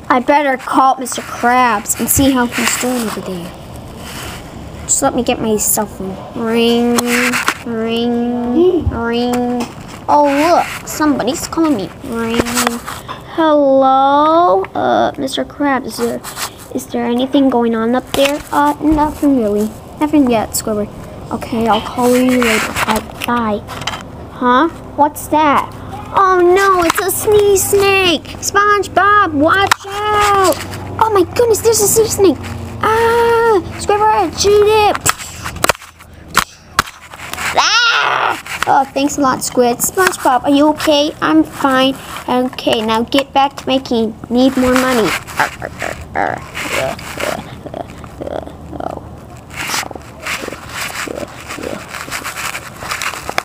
I better call Mr. Krabs and see how he's doing over there. Just let me get my cell phone. Ring, ring, ring. Oh, look, somebody's calling me. Ring. Hello? Mr. Krabs, is there anything going on up there? Nothing really. Nothing yet, Squidward. Okay, I'll call you later. Bye. Huh? What's that? Oh no, it's a snea snake! Spongebob, watch out! Oh my goodness, there's a sea snake! Ah! Squidward, shoot it! Ah! Oh, thanks a lot, Squid. Spongebob, are you okay? I'm fine. Okay, now get back to making. Need more money.